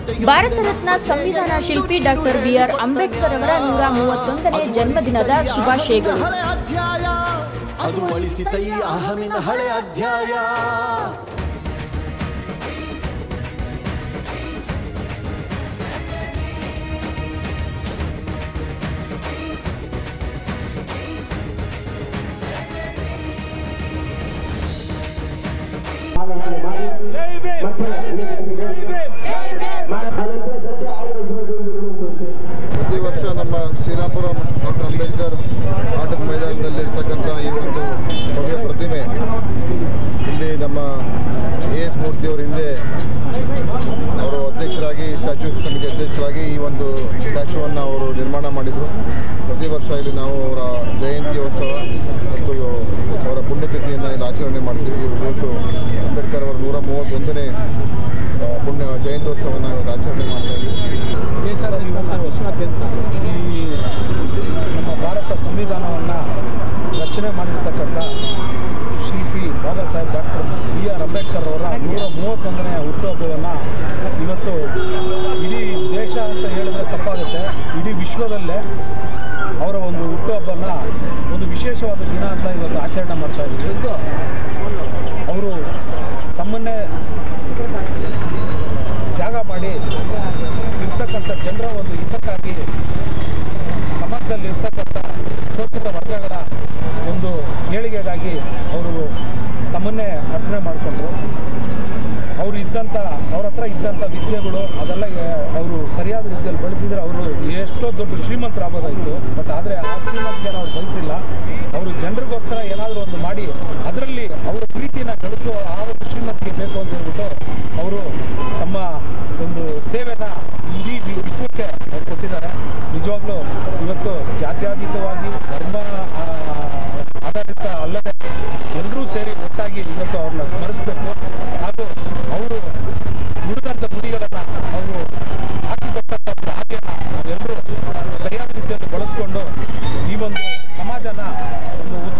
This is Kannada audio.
ಭಾರತ ರತ್ನ ಸಂವಿಧಾನ ಶಿಲ್ಪಿ ಡಾಕ್ಟರ್ ಬಿ.ಆರ್. ಅಂಬೇಡ್ಕರ್ ಅವರ 131ನೇ ಜನ್ಮದಿನದ ಶುಭಾಶಯಗಳು. ಅದು ಅಳಿಸಿತ ಈ ಅಹಮಿನ ಹಳೆ ಅಧ್ಯಾಯ. ಪ್ರತಿ ವರ್ಷ ನಮ್ಮ ಶ್ರೀರಾಮಪುರ ಡಾಕ್ಟರ್ ಅಂಬೇಡ್ಕರ್ ಆಟದ ಮೈದಾನದಲ್ಲಿರ್ತಕ್ಕಂಥ ಈ ಒಂದು ಭವ್ಯ ಪ್ರತಿಮೆ ಇಲ್ಲಿ ನಮ್ಮ ಎ.ಎಸ್. ಮೂರ್ತಿಯವರ ಹಿಂದೆ ಅವರು ಅಧ್ಯಕ್ಷರಾಗಿ ಸ್ಟ್ಯಾಚ್ಯೂ ಸಮಿತಿ ಅಧ್ಯಕ್ಷರಾಗಿ ಈ ಒಂದು ಸ್ಟ್ಯಾಚ್ಯೂವನ್ನು ಅವರು ನಿರ್ಮಾಣ ಮಾಡಿದರು. ಪ್ರತಿ ವರ್ಷ ಇಲ್ಲಿ ನಾವು ಅವರ ಜಯಂತ್ಯೋತ್ಸವ ಮತ್ತು ಅವರ ಪುಣ್ಯತಿಥಿಯನ್ನು ಇಲ್ಲಿ ಆಚರಣೆ ಮಾಡ್ತೀವಿ. ಇವತ್ತು ಅಂಬೇಡ್ಕರ್ ಅವರ 131ನೇ ಪುಣ್ಯ ಜಯಂತ್ಯೋತ್ಸವವನ್ನು ಇವತ್ತು ಆಚರಣೆ ಮಾಡ್ತಾ ಇದ್ದೀವಿ. ದೇಶದ ಇವತ್ತು ವಿಶ್ವಾದ್ಯಂತ ಈ ನಮ್ಮ ಭಾರತ ಸಂವಿಧಾನವನ್ನು ರಚನೆ ಮಾಡಿರ್ತಕ್ಕಂಥ ಶಿಲ್ಪಿ ಬಾಬಾ ಸಾಹೇಬ್ ಡಾಕ್ಟರ್ ಬಿ.ಆರ್. ಅಂಬೇಡ್ಕರ್ ಅವರ 131ನೇ ಹುಟ್ಟುಹಬ್ಬವನ್ನು ಇವತ್ತು ಇಡೀ ದೇಶ ಅಂತ ಹೇಳಿದ್ರೆ ತಪ್ಪಾಗುತ್ತೆ, ಇಡೀ ವಿಶ್ವದಲ್ಲೇ ಅವರ ಒಂದು ಹುಟ್ಟುಹಬ್ಬನ ಒಂದು ವಿಶೇಷವಾದ ದಿನ ಅಂತ ಇವತ್ತು ಆಚರಣೆ ಮಾಡ್ತಾ ಇದ್ದೀವಿ. ಅವರು ತಮ್ಮನ್ನೇ ತ್ಯಾಗ ಮಾಡಿ ಇರ್ತಕ್ಕಂಥ ಜನರ ಒಂದು ಹಿತಕ್ಕಾಗಿ ಸಮಾಜದಲ್ಲಿ ಇರ್ತಕ್ಕಂಥ ಶೋಷಿತ ವರ್ಗಗಳ ಒಂದು ಏಳಿಗೆಗಾಗಿ ಅವರು ತಮ್ಮನ್ನೇ ಅರ್ಪಣೆ ಮಾಡಿಕೊಂಡ್ರು. ಅವ್ರ ಹತ್ರ ಇದ್ದಂಥ ವಿದ್ಯೆಗಳು ಅದೆಲ್ಲ ಅವರು ಸರಿಯಾದ ರೀತಿಯಲ್ಲಿ ಬಳಸಿದರೆ ಅವರು ಎಷ್ಟೋ ದೊಡ್ಡ ಶ್ರೀಮಂತರಾಗೋದಾಯಿತು. ಬಟ್ ಆದರೆ ಆ ಶ್ರೀಮಂತಿಗೆ ಅವ್ರು ಬಯಸಿಲ್ಲ. ಅವರು ಜನರಿಗೋಸ್ಕರ ಏನಾದರೂ ಒಂದು ಮಾಡಿ ಅದರಲ್ಲಿ ಅವರ ಪ್ರೀತಿನ ಗಳಿಸುವ ಆ ಒಂದು ಶ್ರೀಮಂತಿಗೆ ಬೇಕು ಅಂತ ಹೇಳ್ಬಿಟ್ಟು ಅವರು ತಮ್ಮ ಒಂದು ಸೇವೆನ ಇಡೀ ವಿಶ್ವಕ್ಕೆ ಅವ್ರು ಕೊಟ್ಟಿದ್ದಾರೆ. ನಿಜವಾಗ್ಲೂ ಇವತ್ತು ಜಾತ್ಯತೀತವಾಗಿ ಧರ್ಮ ಆಧಾರಿತ ಅಲ್ಲದೆ ಎಲ್ಲರೂ ಸೇರಿ ಒಟ್ಟಾಗಿ ಇವತ್ತು ಅವ್ರನ್ನ ಸ್ಮರಿಸಬೇಕು. ಹಾಗೂ ಅವರು ನುಡಿದಂಥ ನುಡಿಗಳನ್ನು ಅವರು ಹಾಕಿಕೊಟ್ಟಂಥ ಹಾಗೆಯನ್ನು ನಾವೆಲ್ಲರೂ ಸರಿಯಾದ ರೀತಿಯಲ್ಲಿ ಬಳಸ್ಕೊಂಡು ಈ ಒಂದು ಸಮಾಜನ ಒಂದು